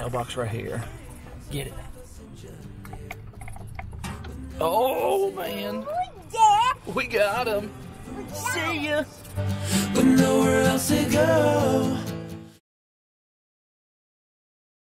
mailbox right here. Get it. Oh, man. We got him. See ya. With nowhere else to go.